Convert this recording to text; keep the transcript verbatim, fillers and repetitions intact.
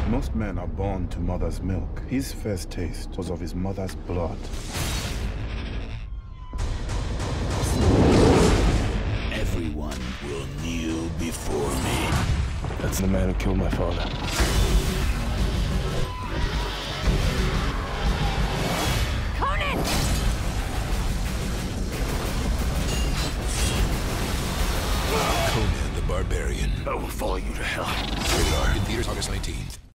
Most men are born to mother's milk. His first taste was of his mother's blood. Everyone will kneel before me. That's the man who killed my father. Conan! Conan the Barbarian. I will follow you to hell. Rated R. In theaters August nineteenth.